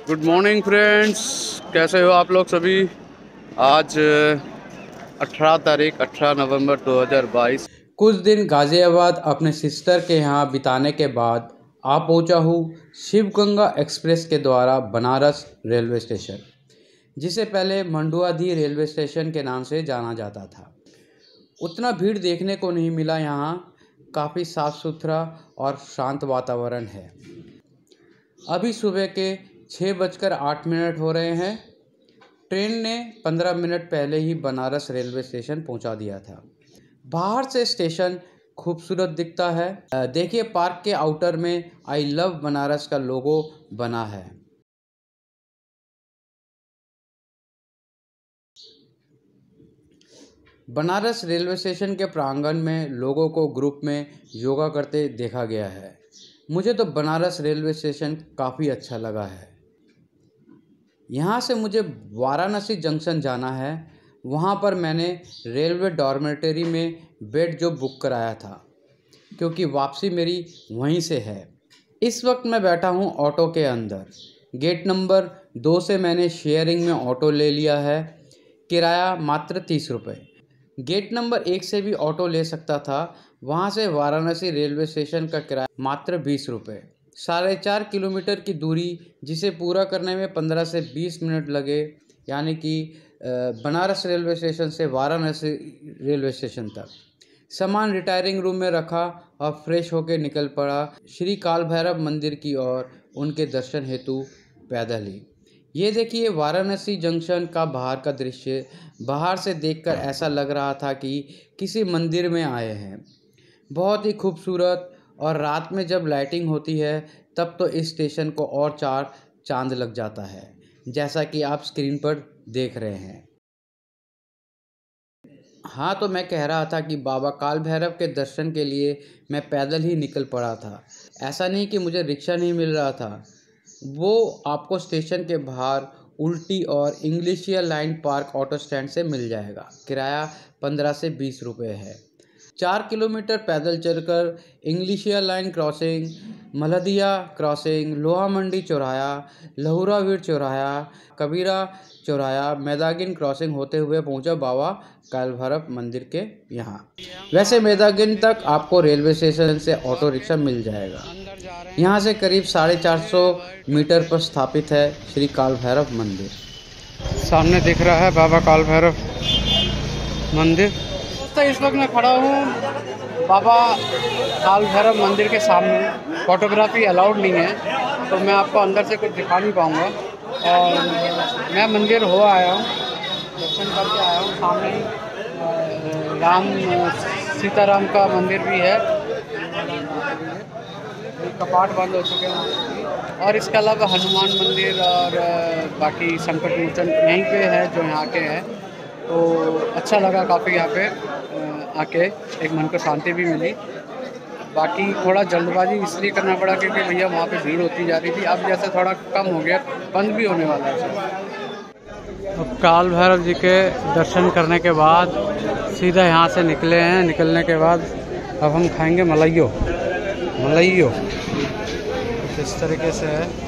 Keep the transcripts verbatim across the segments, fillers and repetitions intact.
Good morning friends, कैसे हो आप लोग सभी। आज अठारह तारीख अठारह नवंबर दो हज़ार बाईस। कुछ दिन गाज़ियाबाद अपने सिस्टर के यहाँ बिताने के बाद आ पहुँचा हूँ शिव गंगा एक्सप्रेस के द्वारा बनारस रेलवे स्टेशन, जिसे पहले मंडुआधीह रेलवे स्टेशन के नाम से जाना जाता था। उतना भीड़ देखने को नहीं मिला। यहाँ काफ़ी साफ़ सुथरा और शांत वातावरण है। अभी सुबह के छः बजकर आठ मिनट हो रहे हैं। ट्रेन ने पंद्रह मिनट पहले ही बनारस रेलवे स्टेशन पहुंचा दिया था। बाहर से स्टेशन खूबसूरत दिखता है। देखिए, पार्क के आउटर में आई लव बनारस का लोगो बना है। बनारस रेलवे स्टेशन के प्रांगण में लोगों को ग्रुप में योगा करते देखा गया है। मुझे तो बनारस रेलवे स्टेशन काफ़ी अच्छा लगा है। यहाँ से मुझे वाराणसी जंक्शन जाना है। वहाँ पर मैंने रेलवे डॉर्मेटरी में बेड जो बुक कराया था, क्योंकि वापसी मेरी वहीं से है। इस वक्त मैं बैठा हूँ ऑटो के अंदर। गेट नंबर दो से मैंने शेयरिंग में ऑटो ले लिया है। किराया मात्र तीस रुपये। गेट नंबर एक से भी ऑटो ले सकता था। वहाँ से वाराणसी रेलवे स्टेशन का किराया मात्र बीस रुपये। साढ़े चार किलोमीटर की दूरी, जिसे पूरा करने में पंद्रह से बीस मिनट लगे, यानी कि बनारस रेलवे स्टेशन से वाराणसी रेलवे स्टेशन तक। सामान रिटायरिंग रूम में रखा और फ्रेश होकर निकल पड़ा श्री काल भैरव मंदिर की ओर उनके दर्शन हेतु पैदल ही। ये देखिए वाराणसी जंक्शन का बाहर का दृश्य। बाहर से देखकर ऐसा लग रहा था कि किसी मंदिर में आए हैं। बहुत ही खूबसूरत। और रात में जब लाइटिंग होती है तब तो इस स्टेशन को और चार चांद लग जाता है, जैसा कि आप स्क्रीन पर देख रहे हैं। हाँ, तो मैं कह रहा था कि बाबा काल भैरव के दर्शन के लिए मैं पैदल ही निकल पड़ा था। ऐसा नहीं कि मुझे रिक्शा नहीं मिल रहा था। वो आपको स्टेशन के बाहर उल्टी और Englishiya line park auto stand से मिल जाएगा। किराया पंद्रह से बीस रुपये है। चार किलोमीटर पैदल चलकर Englishiya line crossing, Malhadiya crossing, Loha Mandi चौराया, लहुरावीर चौराया, कबीरा चौराया, मैदागिन क्रॉसिंग होते हुए पहुंचा बाबा काल भैरव मंदिर के यहाँ। वैसे मैदागिन तक आपको रेलवे स्टेशन से ऑटो रिक्शा मिल जाएगा। यहाँ से करीब साढ़े चार सौ मीटर पर स्थापित है श्री काल भैरव मंदिर। सामने दिख रहा है बाबा काल भैरव मंदिर। तो इस वक्त मैं खड़ा हूँ बाबा काल भैरव मंदिर के सामने। फोटोग्राफी अलाउड नहीं है, तो मैं आपको अंदर से कुछ दिखा नहीं पाऊँगा। और मैं मंदिर हो आया हूँ, दर्शन करके आया हूँ। सामने राम सीताराम का मंदिर भी है। कपाट बंद हो चुके हैं। और इसके अलावा हनुमान मंदिर और बाकी संकट मोचन यहीं पे है जो यहाँ के हैं। तो अच्छा लगा काफ़ी यहाँ पे आके, एक मन को शांति भी मिली। बाकी थोड़ा जल्दबाजी इसलिए करना पड़ा क्योंकि भैया वहाँ पे भीड़ होती जा रही थी। अब जैसे थोड़ा कम हो गया, बंद भी होने वाला है। अब काल भैरव जी के दर्शन करने के बाद सीधा यहाँ से निकले हैं। निकलने के बाद अब हम खाएंगे मलाइयो मलाइयो इस तरीके से है।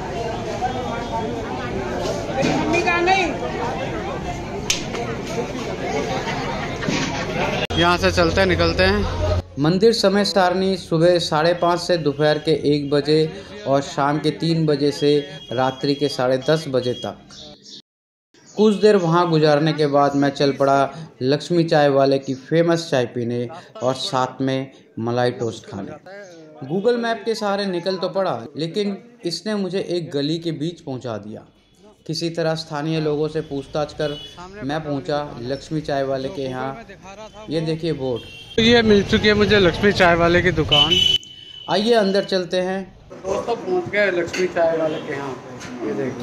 यहाँ से चलते निकलते हैं। मंदिर समय सारणी सुबह साढ़े पाँच से दोपहर के एक बजे और शाम के तीन बजे से रात्रि के साढ़े दस बजे तक। कुछ देर वहाँ गुजारने के बाद मैं चल पड़ा लक्ष्मी चाय वाले की फेमस चाय पीने और साथ में मलाई टोस्ट खाने। गूगल मैप के सहारे निकल तो पड़ा, लेकिन इसने मुझे एक गली के बीच पहुँचा दिया। किसी तरह स्थानीय लोगों से पूछताछ कर मैं पहुंचा लक्ष्मी चाय वाले के यहाँ। ये देखिए बोर्ड। ये मिल चुकी है मुझे लक्ष्मी चाय वाले की दुकान। आइए अंदर चलते हैं। दोस्तों पहुंच गए लक्ष्मी चाय वाले के यहाँ। ये देखिए,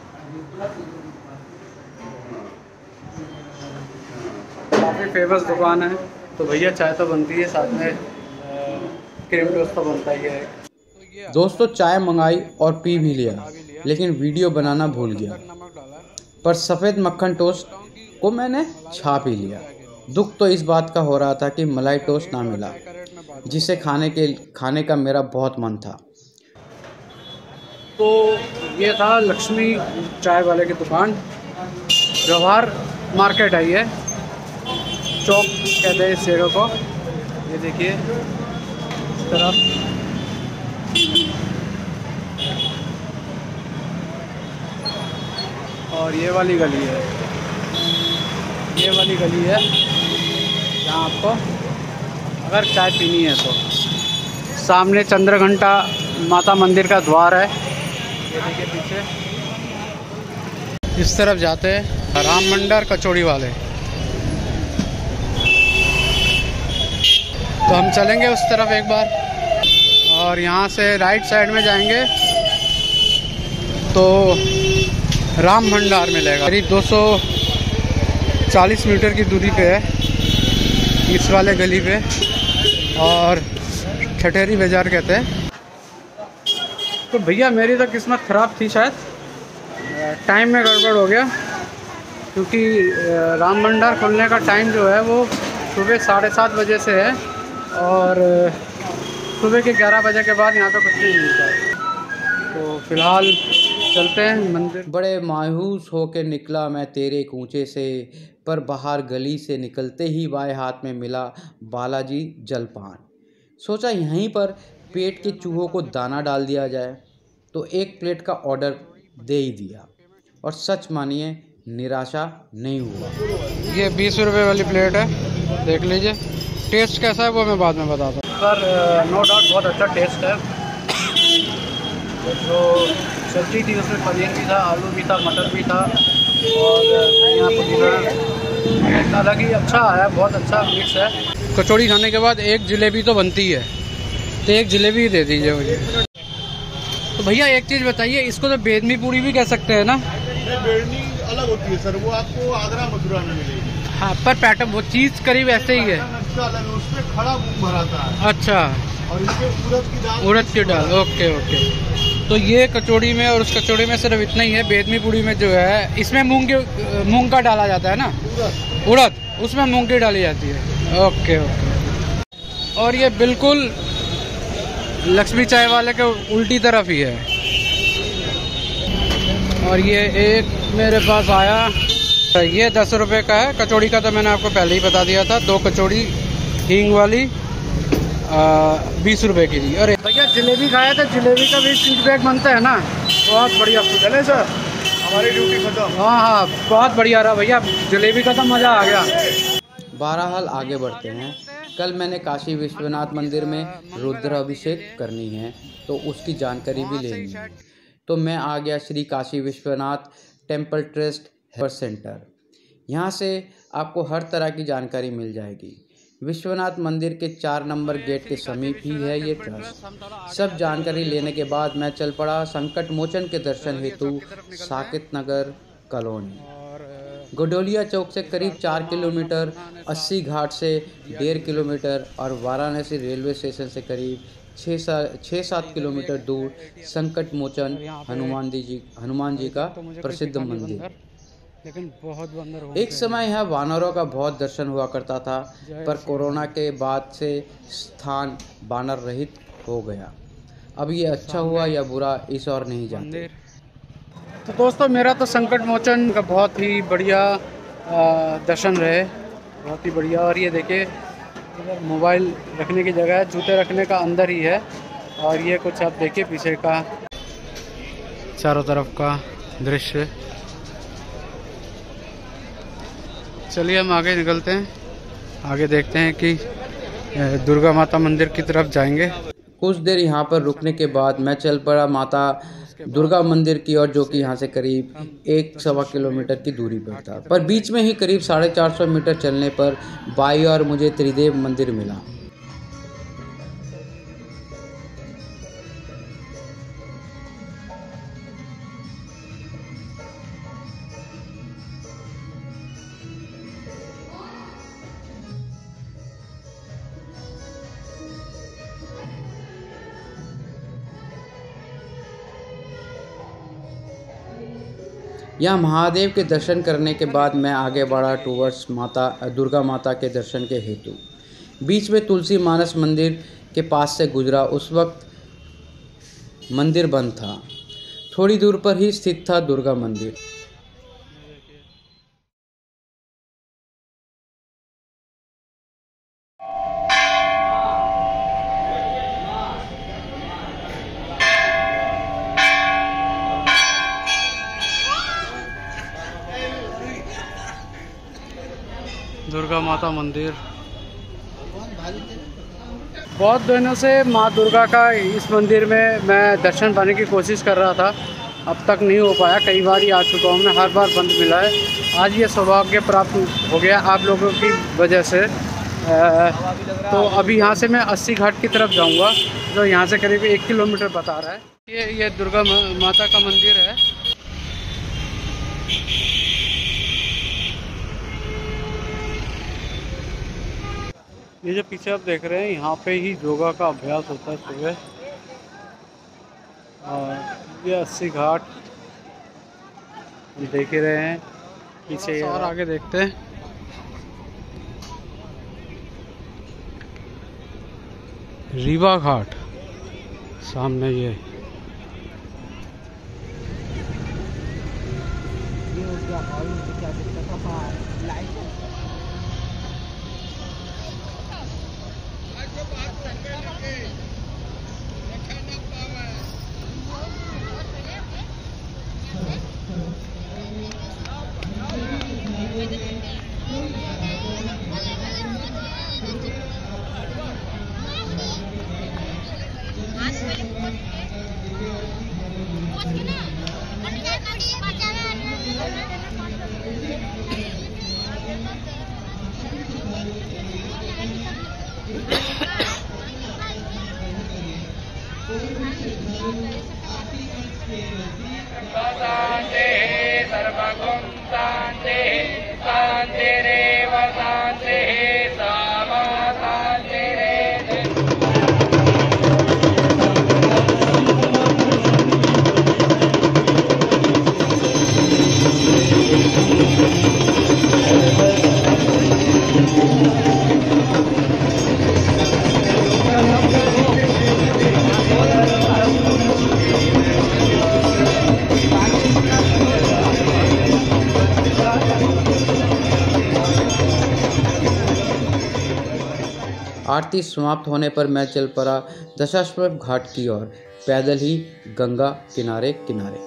काफ़ी फेमस दुकान है। तो भैया चाय तो बनती है, साथ में क्रीम टोस्ट तो बनता ही है। दोस्तों चाय मंगाई और पी भी लिया, लेकिन वीडियो बनाना भूल गया। पर सफ़ेद मक्खन टोस्ट को मैंने छा पी लिया। दुख तो इस बात का हो रहा था कि मलाई टोस्ट ना मिला, जिसे खाने के खाने का मेरा बहुत मन था। तो ये था लक्ष्मी चाय वाले की दुकान। जवाहर मार्केट है ये, चौक कहते हैं इस जगह को। ये देखिए इस तरफ और ये वाली गली है, ये वाली गली है जहाँ आपको अगर चाय पीनी है तो। सामने चंद्रघंटा माता मंदिर का द्वार है, ये देखिए पीछे। इस तरफ जाते हैं राम मंडर कचौड़ी वाले, तो हम चलेंगे उस तरफ एक बार। और यहाँ से राइट साइड में जाएंगे तो राम भंडार मिलेगा। करीब दो सौ चालीस मीटर की दूरी पे है इस वाले गली पे, और ठठेरी बाज़ार कहते हैं। तो भैया मेरी तो किस्मत ख़राब थी, शायद टाइम में गड़बड़ हो गया, क्योंकि राम भंडार खुलने का टाइम जो है वो सुबह साढ़े सात बजे से है, और सुबह के ग्यारह बजे के बाद यहाँ पे कुछ नहीं मिलता है। तो फिलहाल चलते हैं मंदिर। बड़े मायूस होकर निकला मैं तेरे कूचे से, पर बाहर गली से निकलते ही बाएं हाथ में मिला बालाजी जलपान। सोचा यहीं पर पेट के चूहों को दाना डाल दिया जाए, तो एक प्लेट का ऑर्डर दे ही दिया, और सच मानिए निराशा नहीं हुआ। ये बीस रुपये वाली प्लेट है, देख लीजिए। टेस्ट कैसा है वो मैं बाद में बताता हूँ, पर नो डाउट बहुत अच्छा टेस्ट है। जो सब्जी थी उसमें पनीर भी था, आलू भी था, मटर भी था, और यहाँ पुदीना अलग ही अच्छा है, बहुत अच्छा मिक्स है। कचौड़ी खाने के बाद एक जलेबी तो बनती है, तो एक जलेबी ही दे दीजिए मुझे। तो भैया एक चीज़ बताइए, इसको तो बेदमी पूड़ी भी कह सकते हैं ना? बेदनी अलग होती है सर, वो आपको आगरा मथुरा में मिलेगी। हाँ, पर पैटर्न वो चीज़ करीब ऐसे ही है। उसमें खड़ा मूंग भराता है। अच्छा, और इसमें उड़द की दाल। उड़द की दाल, ओके ओके। तो ये कचौड़ी में और उस कचौड़ी में सिर्फ इतना ही है। बेदमी पूड़ी में जो है इसमें मूंग के मूंग का डाला जाता है ना, उड़द, उसमें मूंग की डाली जाती है। Okay okay. और ये बिल्कुल लक्ष्मी चाय वाले के उल्टी तरफ ही है। और ये एक मेरे पास आया, ये दस रुपये का है। कचौड़ी का तो मैंने आपको पहले ही बता दिया था, दो कचौड़ी हींग वाली बीस रुपए की थी। अरे भैया जलेबी खाया था, जलेबी का भी फीडबैक बनता है ना, बहुत बढ़िया। चले सर, हमारी ड्यूटी खत्म। हाँ हाँ, बहुत बढ़िया रहा भैया, जलेबी का तो मज़ा आ गया। बहरहाल आगे बढ़ते हैं। कल मैंने काशी विश्वनाथ मंदिर में रुद्राभिषेक करनी है, तो उसकी जानकारी भी लेनी है। तो मैं आ गया Shri Kashi Vishwanath temple trust health centre. यहाँ से आपको हर तरह की जानकारी मिल जाएगी। विश्वनाथ मंदिर के चार नंबर गेट के समीप ही है ये ट्रस्ट। सब जानकारी लेने के बाद मैं चल पड़ा संकट मोचन के दर्शन हेतु साकेत नगर कॉलोनी। गोडोलिया चौक से करीब चार किलोमीटर, अस्सी घाट से डेढ़ किलोमीटर और वाराणसी रेलवे स्टेशन से करीब छः सा छः सात किलोमीटर दूर संकट मोचन हनुमान जी हनुमान जी का प्रसिद्ध मंदिर। लेकिन बहुत बंदर हो। एक समय यहाँ वानरों का बहुत दर्शन हुआ करता था, पर कोरोना के बाद से स्थान वानर रहित हो गया। अब ये अच्छा हुआ या बुरा, इस और नहीं जानते। तो दोस्तों, मेरा तो संकट मोचन का बहुत ही बढ़िया दर्शन रहे, बहुत ही बढ़िया। और ये देखिए इधर मोबाइल रखने की जगह है, जूते रखने का अंदर ही है। और ये कुछ आप देखिए पीछे का चारों तरफ का दृश्य। चलिए हम आगे निकलते हैं, आगे देखते हैं कि दुर्गा माता मंदिर की तरफ जाएंगे। कुछ देर यहाँ पर रुकने के बाद मैं चल पड़ा माता दुर्गा मंदिर की ओर, जो कि यहाँ से करीब एक सवा किलोमीटर की दूरी पर था। पर बीच में ही करीब साढ़े चार सौ मीटर चलने पर बाई ओर मुझे त्रिदेव मंदिर मिला। यहाँ महादेव के दर्शन करने के बाद मैं आगे बढ़ा टूवर्ड्स माता दुर्गा माता के दर्शन के हेतु। बीच में तुलसी मानस मंदिर के पास से गुजरा, उस वक्त मंदिर बंद था। थोड़ी दूर पर ही स्थित था दुर्गा मंदिर। दुर्गा माता मंदिर। बहुत दिनों से माँ दुर्गा का इस मंदिर में मैं दर्शन पाने की कोशिश कर रहा था, अब तक नहीं हो पाया। कई बार ही आ चुका हूँ मैं, हर बार बंद मिला है। आज ये सौभाग्य प्राप्त हो गया आप लोगों की वजह से। तो अभी यहाँ से मैं अस्सी घाट की तरफ जाऊँगा, जो यहाँ से करीब एक किलोमीटर बता रहा है। ये ये दुर्गा माता का मंदिर है। ये जो पीछे आप देख रहे हैं, यहाँ पे ही योगा का अभ्यास होता है सुबह। और ये अस्सी घाट हम देख ही रहे हैं पीछे। और आगे देखते हैं। रीवा घाट सामने ये आरती समाप्त होने पर मैं चल पड़ा दशाश्वमेध घाट की ओर, पैदल ही गंगा किनारे किनारे।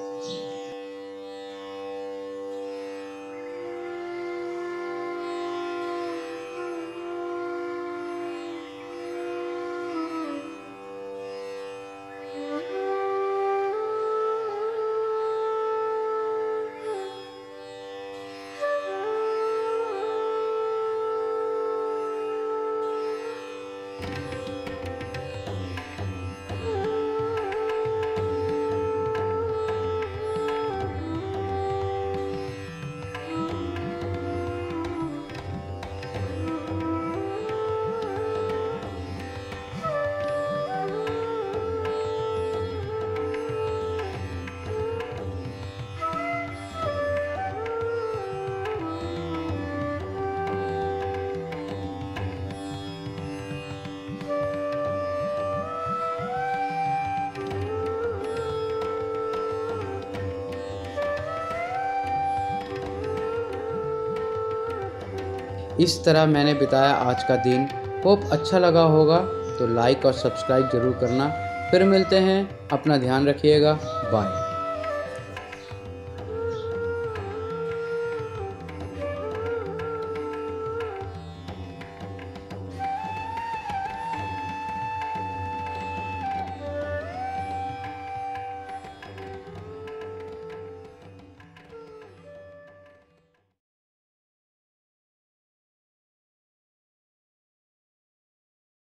इस तरह मैंने बिताया आज का दिन। होप अच्छा लगा होगा, तो लाइक और सब्सक्राइब ज़रूर करना। फिर मिलते हैं, अपना ध्यान रखिएगा, बाय।